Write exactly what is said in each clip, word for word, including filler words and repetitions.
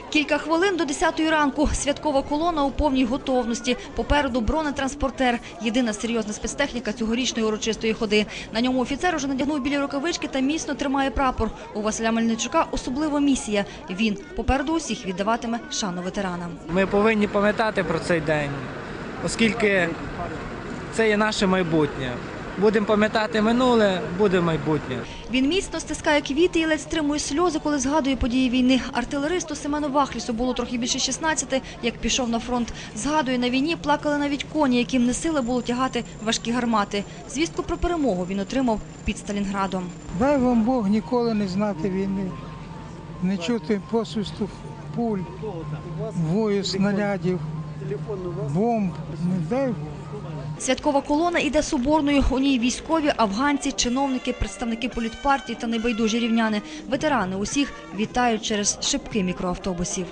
Кілька хвилин до десятої ранку. Святкова колона у повній готовності. Попереду бронетранспортер. Єдина серйозна спецтехніка цьогорічної урочистої ходи. На ньому офіцер уже надягнув білі рукавички та міцно тримає прапор. У Василя Мельничука особлива місія. Він попереду усіх віддаватиме шану ветеранам. Ми повинні пам'ятати про цей день, оскільки це є наше майбутнє. Будемо пам'ятати минуле, буде майбутнє. Він міцно стискає квіти і ледь стримує сльози, коли згадує події війни. Артилеристу Семену Вахлісу було трохи більше шістнадцяти, як пішов на фронт. Згадує, на війні плакали навіть коні, яким не сила було тягати важкі гармати. Звістку про перемогу він отримав під Сталінградом. Дай вам Бог ніколи не знати війни, не чути посвисту пуль, вою снарядів, бомб. Не дай. Святкова колона йде соборною. У ній військові, афганці, чиновники, представники політпартій та небайдужі рівняни. Ветерани усіх вітають через шибки мікроавтобусів.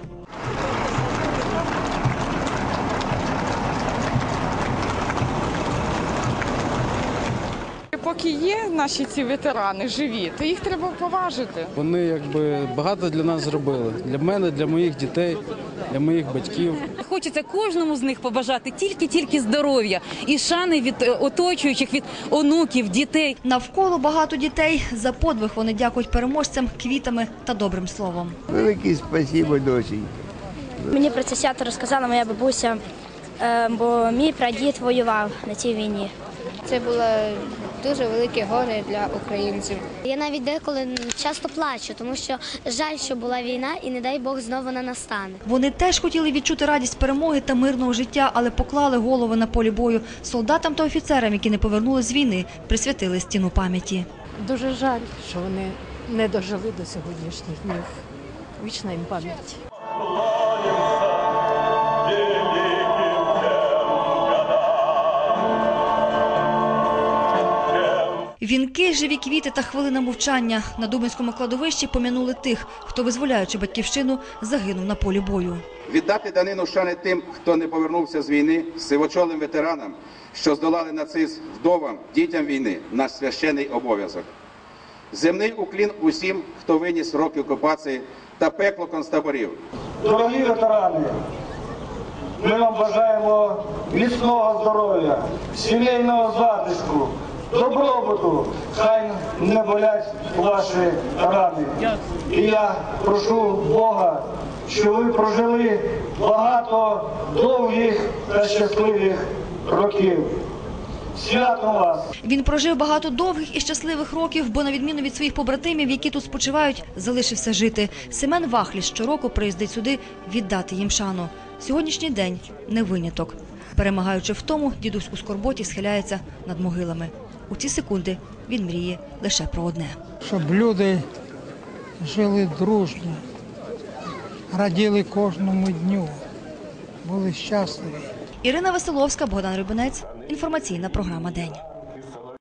Поки є наші ці ветерани живі, то їх треба поважити. Вони якби багато для нас зробили. Для мене, для моїх дітей, для моїх батьків. Хочеться кожному з них побажати тільки-тільки здоров'я і шани від оточуючих, від онуків, дітей. Навколо багато дітей. За подвиг вони дякують переможцям квітами та добрим словом. Велике спасибо, досі. Мені про це свято розказала моя бабуся, бо мій прадід воював на цій війні. Це було дуже велике горе для українців. Я навіть деколи часто плачу, тому що жаль, що була війна і не дай Бог знову вона настане. Вони теж хотіли відчути радість перемоги та мирного життя, але поклали голови на полі бою. Солдатам та офіцерам, які не повернули з війни, присвятили стіну пам'яті. Дуже жаль, що вони не дожили до сьогоднішніх днів. Вічна їм пам'ять. Вінки, живі квіти та хвилина мовчання. На Дубинському кладовищі пом'янули тих, хто, визволяючи батьківщину, загинув на полі бою. Віддати данину шани тим, хто не повернувся з війни, сивочолим ветеранам, що здолали нацизм, вдовам, дітям війни – наш священний обов'язок. Земний уклін усім, хто виніс роки окупації та пекло концтаборів. Дорогі ветерани, ми вам бажаємо міцного здоров'я, сімейного затишку, добробуту, хай не болять ваші рани. І я прошу Бога, щоб ви прожили багато довгих та щасливих років. Святом вас! Він прожив багато довгих і щасливих років, бо на відміну від своїх побратимів, які тут спочивають, залишився жити. Семен Вахліс щороку приїздить сюди віддати їм шану. Сьогоднішній день не виняток. Перемагаючи в тому, дідусь у скорботі схиляється над могилами. У ці секунди він мріє лише про одне. Щоб люди жили дружно, раділи кожному дню, були щасливі. Ірина Веселовська, Богдан Рибинець. Інформаційна програма «День».